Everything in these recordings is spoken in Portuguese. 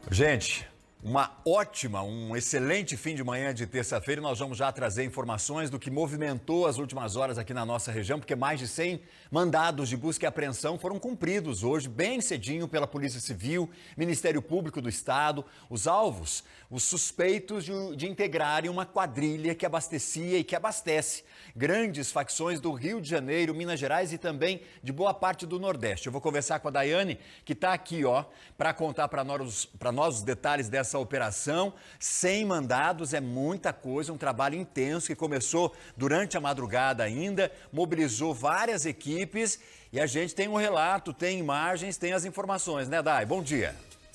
Gente, um excelente fim de manhã de terça-feira. Nós vamos já trazer informações do que movimentou as últimas horas aqui na nossa região, porque mais de 100 mandados de busca e apreensão foram cumpridos hoje, bem cedinho, pela Polícia Civil, Ministério Público do Estado. Os alvos, os suspeitos de integrarem uma quadrilha que abastecia e que abastece grandes facções do Rio de Janeiro, Minas Gerais e também de boa parte do Nordeste. Eu vou conversar com a Daiane, que está aqui, para contar para nós os detalhes dessa operação. 100 mandados é muita coisa, um trabalho intenso que começou durante a madrugada ainda, mobilizou várias equipes e a gente tem um relato, tem imagens, tem as informações, né, Dai? Bom dia.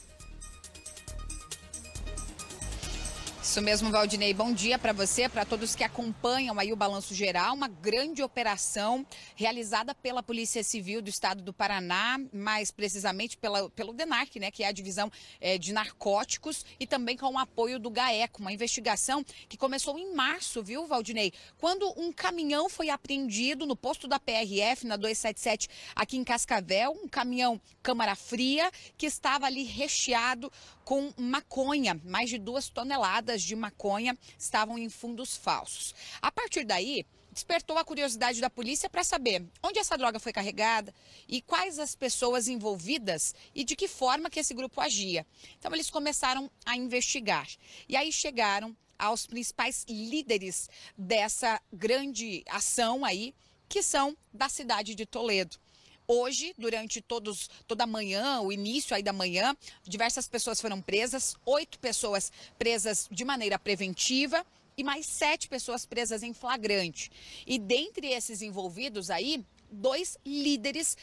Isso mesmo, Valdinei. Bom dia para você, para todos que acompanham aí o Balanço Geral. Uma grande operação realizada pela Polícia Civil do Estado do Paraná, mais precisamente pelo DENARC, né, que é a divisão de narcóticos, e também com o apoio do GAECO. Uma investigação que começou em março, viu, Valdinei? Quando um caminhão foi apreendido no posto da PRF, na 277, aqui em Cascavel, um caminhão câmara fria que estava ali recheado com maconha. Mais de 2 toneladas de maconha estavam em fundos falsos. A partir daí, despertou a curiosidade da polícia para saber onde essa droga foi carregada e quais as pessoas envolvidas e de que forma que esse grupo agia. Então eles começaram a investigar e aí chegaram aos principais líderes dessa grande ação aí, que são da cidade de Toledo. Hoje, durante toda a manhã, o início aí da manhã, diversas pessoas foram presas, 8 pessoas presas de maneira preventiva e mais 7 pessoas presas em flagrante. E dentre esses envolvidos aí, 2 líderes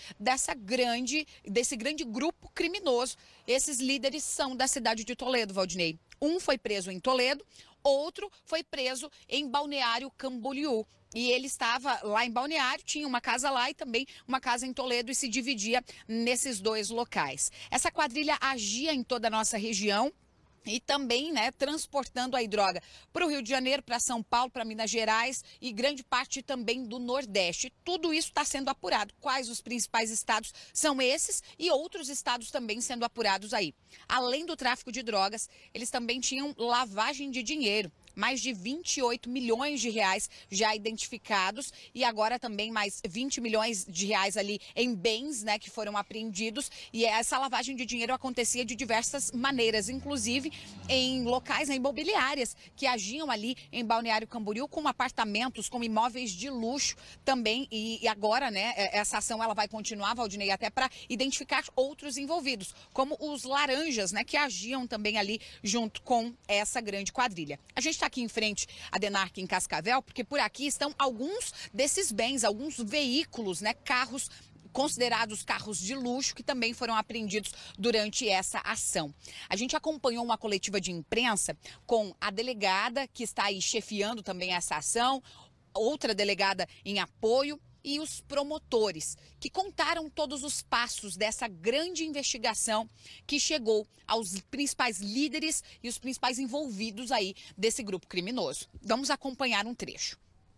desse grande grupo criminoso. Esses líderes são da cidade de Toledo, Valdinei. Um foi preso em Toledo, outro foi preso em Balneário Camboriú. E ele estava lá em Balneário, tinha uma casa lá e também uma casa em Toledo e se dividia nesses 2 locais. Essa quadrilha agia em toda a nossa região e também, né, transportando aí droga para o Rio de Janeiro, para São Paulo, para Minas Gerais e grande parte também do Nordeste. Tudo isso está sendo apurado. Quais os principais estados são esses e outros estados também sendo apurados aí. Além do tráfico de drogas, eles também tinham lavagem de dinheiro. Mais de 28 milhões de reais já identificados e agora também mais 20 milhões de reais ali em bens, né, que foram apreendidos. E essa lavagem de dinheiro acontecia de diversas maneiras, inclusive em locais, imobiliárias que agiam ali em Balneário Camboriú com apartamentos, com imóveis de luxo também. E agora, né, essa ação ela vai continuar, Valdinei, até para identificar outros envolvidos, como os laranjas, né, que agiam também ali junto com essa grande quadrilha. A gente está aqui em frente à DENARC em Cascavel, porque por aqui estão alguns desses bens, alguns veículos, né, carros considerados carros de luxo, que também foram apreendidos durante essa ação. A gente acompanhou uma coletiva de imprensa com a delegada que está aí chefiando também essa ação, outra delegada em apoio, e os promotores, que contaram todos os passos dessa grande investigação que chegou aos principais líderes e os principais envolvidos aí desse grupo criminoso. Vamos acompanhar um trecho.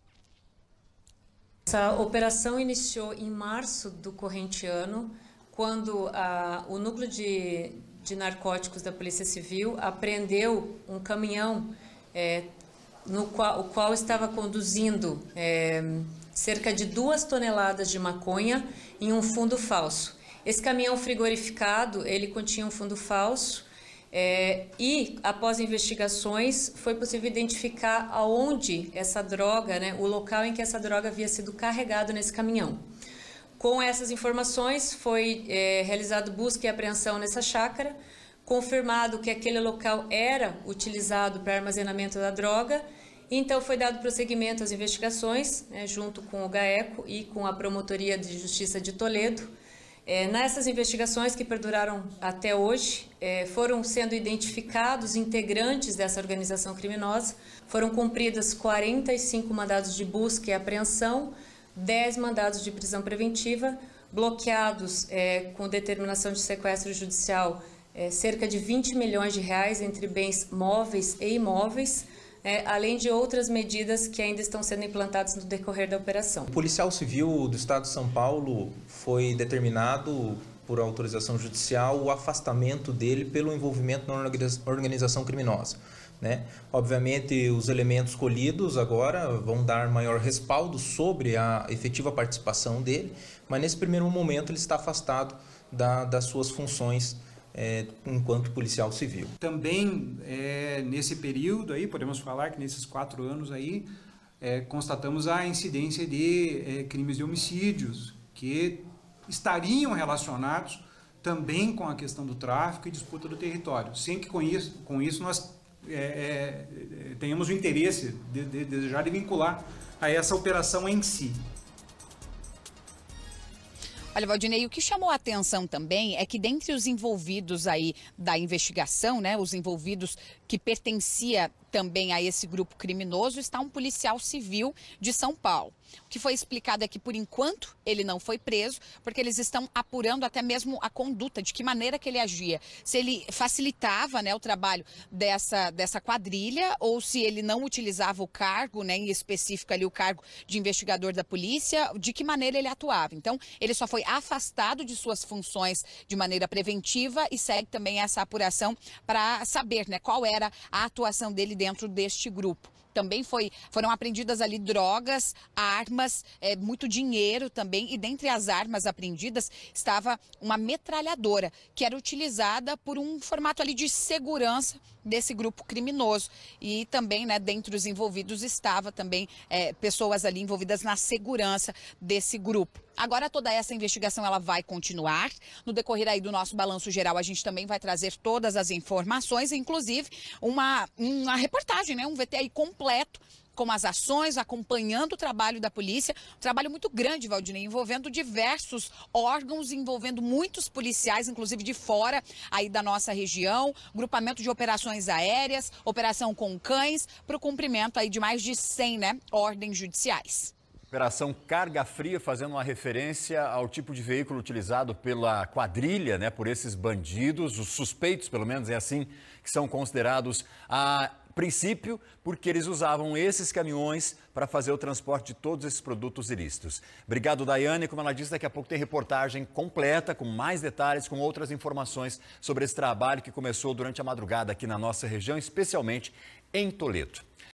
Essa operação iniciou em março do corrente ano, quando o núcleo de narcóticos da Polícia Civil apreendeu um caminhão o qual estava conduzindo cerca de 2 toneladas de maconha em um fundo falso. Esse caminhão frigorificado, ele continha um fundo falso e, após investigações, foi possível identificar aonde essa droga, né, o local em que essa droga havia sido carregada nesse caminhão. Com essas informações, foi realizado busca e apreensão nessa chácara, confirmado que aquele local era utilizado para armazenamento da droga. Então foi dado prosseguimento às investigações, né, junto com o GAECO e com a Promotoria de Justiça de Toledo. Nessas investigações que perduraram até hoje, foram sendo identificados integrantes dessa organização criminosa, foram cumpridas 45 mandados de busca e apreensão, 10 mandados de prisão preventiva, bloqueados com determinação de sequestro judicial cerca de 20 milhões de reais entre bens móveis e imóveis, além de outras medidas que ainda estão sendo implantadas no decorrer da operação. O policial civil do estado de São Paulo foi determinado por autorização judicial, o afastamento dele pelo envolvimento na organização criminosa, né? Obviamente, os elementos colhidos agora vão dar maior respaldo sobre a efetiva participação dele, mas nesse primeiro momento ele está afastado das suas funções enquanto policial civil. Também nesse período aí, podemos falar que nesses 4 anos aí, constatamos a incidência de crimes de homicídios que estariam relacionados também com a questão do tráfico e disputa do território, sem que com isso nós tenhamos o interesse de vincular a essa operação em si. Olha, Valdinei, o que chamou a atenção também é que dentre os envolvidos aí da investigação, né, os envolvidos que pertencia também a esse grupo criminoso, está um policial civil de São Paulo. O que foi explicado é que, por enquanto, ele não foi preso, porque eles estão apurando até mesmo a conduta, de que maneira que ele agia. Se ele facilitava, né, o trabalho dessa quadrilha, ou se ele não utilizava o cargo, né, em específico ali o cargo de investigador da polícia, de que maneira ele atuava. Então, ele só foi afastado de suas funções de maneira preventiva e segue também essa apuração para saber, né, qual era a atuação dele dentro deste grupo. Também foram apreendidas ali drogas, armas, muito dinheiro também. E dentre as armas apreendidas estava uma metralhadora, que era utilizada por um formato ali de segurança desse grupo criminoso. E também, né, dentre os envolvidos estava também pessoas ali envolvidas na segurança desse grupo. Agora toda essa investigação ela vai continuar. No decorrer aí do nosso balanço geral, a gente também vai trazer todas as informações, inclusive uma reportagem, né, um VT aí completo com as ações, acompanhando o trabalho da polícia. Um trabalho muito grande, Valdinei, envolvendo diversos órgãos, envolvendo muitos policiais, inclusive de fora aí da nossa região, grupamento de operações aéreas, operação com cães, para o cumprimento aí de mais de 100, né, ordens judiciais. Operação Carga Fria, fazendo uma referência ao tipo de veículo utilizado pela quadrilha, né, por esses bandidos, os suspeitos, pelo menos é assim que são considerados a princípio, porque eles usavam esses caminhões para fazer o transporte de todos esses produtos ilícitos. Obrigado, Daiane. Como ela disse, daqui a pouco tem reportagem completa, com mais detalhes, com outras informações sobre esse trabalho que começou durante a madrugada aqui na nossa região, especialmente em Toledo.